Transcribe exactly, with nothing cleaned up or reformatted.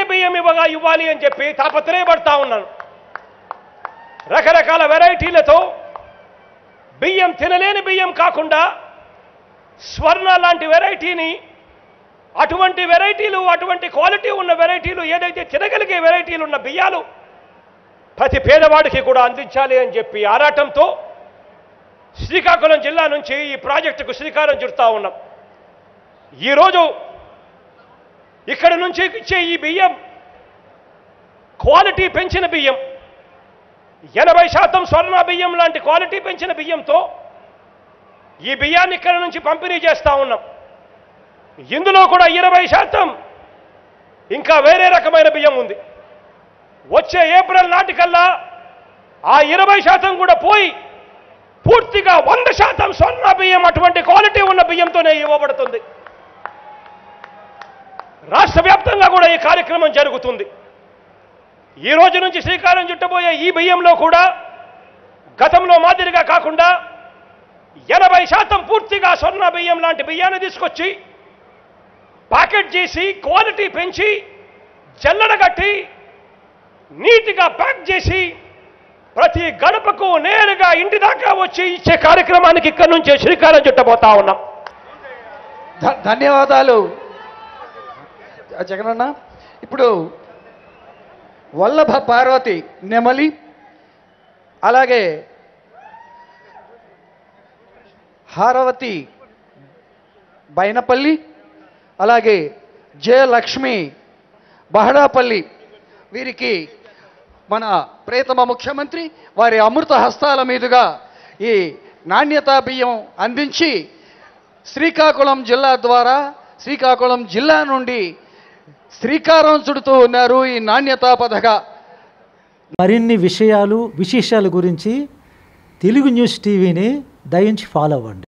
బియ్యం ఇవ్వగా ఇవ్వాలి అని చెప్పి తాపత్రయపడతా ఉన్నాను. రకరకాల వెరైటీలతో బియ్యం తినలేని బియ్యం కాకుండా స్వర్ణ లాంటి వెరైటీని, అటువంటి వెరైటీలు, అటువంటి క్వాలిటీ ఉన్న వెరైటీలు, ఏదైతే తినగలిగే వెరైటీలు ఉన్న బియ్యాలు ప్రతి పేదవాడికి కూడా అందించాలి అని చెప్పి ఆరాటంతో శ్రీకాకుళం జిల్లా నుంచి ఈ ప్రాజెక్టుకు శ్రీకారం చుడతా ఉన్నాం. ఈరోజు ఇక్కడి నుంచి ఇచ్చే ఈ బియ్యం క్వాలిటీ పెంచిన బియ్యం, ఎనభై శాతం స్వర్ణ బియ్యం లాంటి క్వాలిటీ పెంచిన బియ్యంతో ఈ బియ్యాన్ని ఇక్కడి నుంచి పంపిణీ చేస్తూ ఉన్నాం. ఇందులో కూడా ఇరవై శాతం ఇంకా వేరే రకమైన బియ్యం ఉంది. వచ్చే ఏప్రిల్ నాటికల్లా ఆ ఇరవై శాతం కూడా పోయి పూర్తిగా వంద శాతం స్వర్ణ బియ్యం, అటువంటి క్వాలిటీ ఉన్న బియ్యంతోనే ఇవ్వబడుతుంది. రాష్ట్ర వ్యాప్తంగా కూడా ఈ కార్యక్రమం జరుగుతుంది. ఈ రోజు నుంచి శ్రీకారం చుట్టబోయే ఈ బియ్యంలో కూడా గతంలో మాదిరిగా కాకుండా ఎనభై శాతం పూర్తిగా స్వర్ణ బియ్యం లాంటి బియ్యాన్ని తీసుకొచ్చి ప్యాకెట్ చేసి క్వాలిటీ పెంచి జల్లడగట్టి నీట్గా ప్యాక్ చేసి ప్రతి గడపకు నేరుగా ఇంటి దాకా వచ్చి ఇచ్చే కార్యక్రమానికి ఇక్కడి నుంచే శ్రీకారం చుట్టబోతా ఉన్నాం. ధన్యవాదాలు జగనన్న. ఇప్పుడు వల్లభ పార్వతి నెమలి, అలాగే హారవతి బైనపల్లి, అలాగే జయలక్ష్మి బహడాపల్లి, వీరికి మన ప్రియతమ ముఖ్యమంత్రి వారి అమృత హస్తాల మీదుగా ఈ నాణ్యతా బియ్యం అందించి శ్రీకాకుళం జిల్లా ద్వారా, శ్రీకాకుళం జిల్లా నుండి శ్రీకారం చుడుతూ ఉన్నారు ఈ నాణ్యతా పథక. మరిన్ని విషయాలు, విశేషాల గురించి తెలుగు న్యూస్ టీవీని దయించి ఫాలో అవ్వండి.